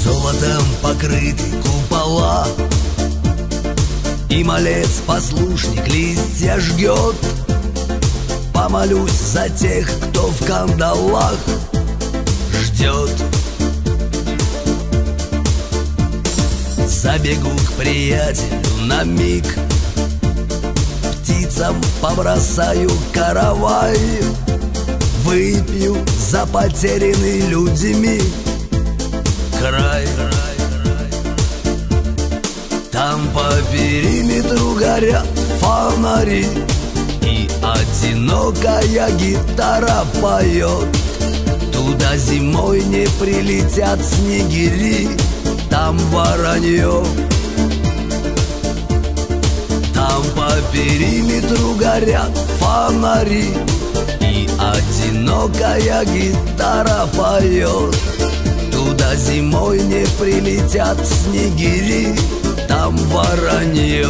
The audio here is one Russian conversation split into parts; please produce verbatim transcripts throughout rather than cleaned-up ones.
Золотом покрыты купола, и малец-послушник листья жгет. Помолюсь за тех, кто в кандалах ждет. Забегу к приятелю на миг, птицам побросаю каравай, выпью за потерянный людьми край. Там по периметру горят фонари, и одинокая гитара поет. Туда зимой не прилетят снегири, там воронье. Там по периметру горят фонари, и одинокая гитара поет. Туда зимой не прилетят снегири, там воронье.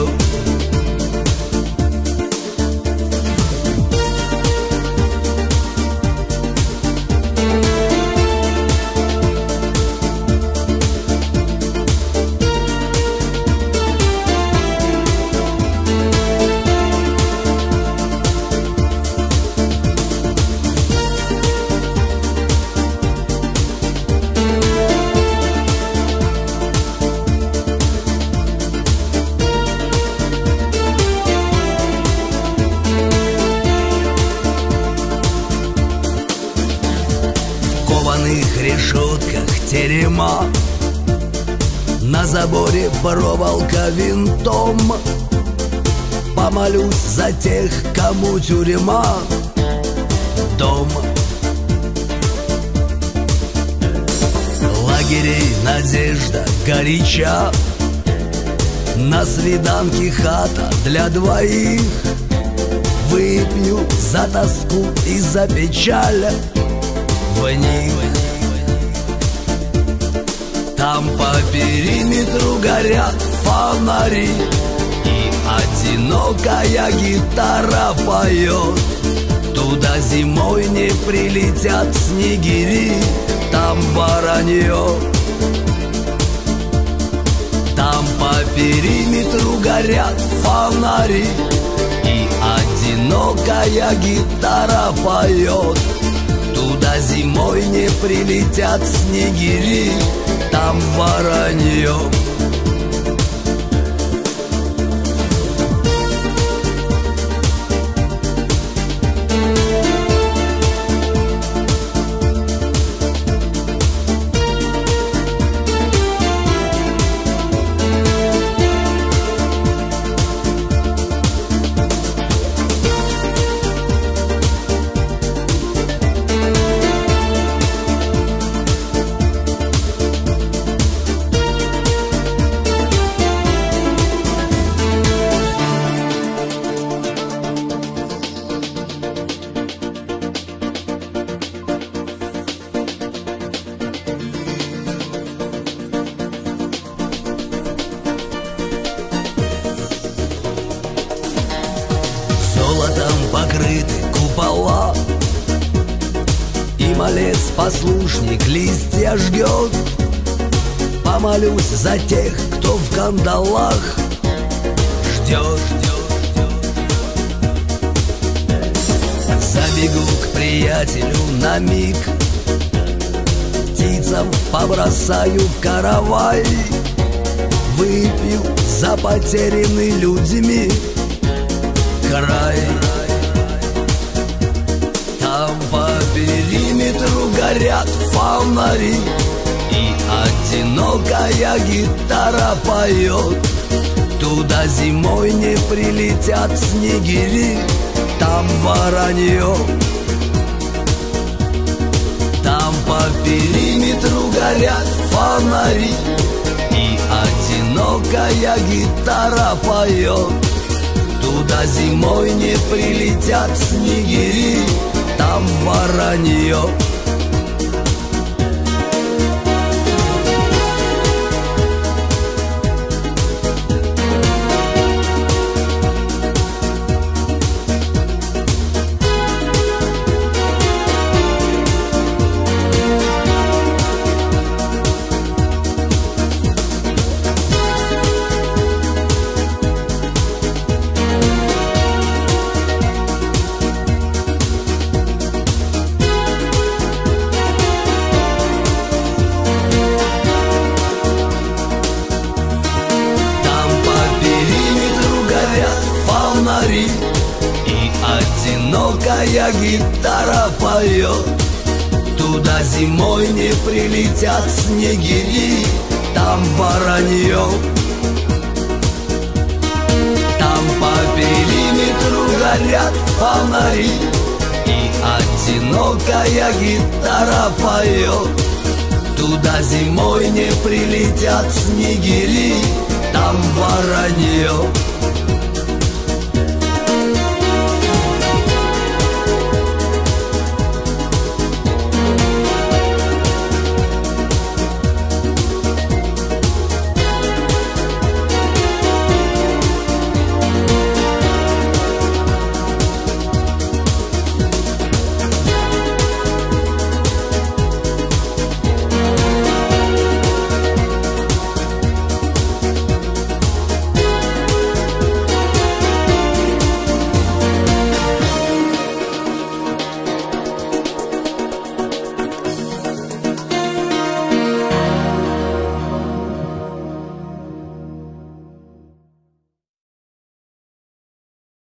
В решетках терема, на заборе проволока винтом. Помолюсь за тех, кому тюрьма дом. Лагерей надежда горяча, на свиданке хата для двоих. Выпью за тоску и за печаль в них. Там по периметру горят фонари, и одинокая гитара поет. Туда зимой не прилетят снегири, там воронье. Там по периметру горят фонари, и одинокая гитара поет. Туда зимой не прилетят снегири, там воронье. Золотом покрыты купола, и малец-послушник листья жгет. Помолюсь за тех, кто в кандалах ждет. Забегу к приятелю на миг, птицам побросаю каравай, выпью за потерянный людьми край. Там по периметру горят фонари, и одинокая гитара поет. Туда зимой не прилетят снегири, там воронье. Там по периметру горят фонари, и одинокая гитара поет. Туда зимой не прилетят снегири, там воронье. гитара поет. Туда зимой не прилетят снегири, там воронье. Там по периметру горят фонари, и одинокая гитара поет. Туда зимой не прилетят снегири, там воронье.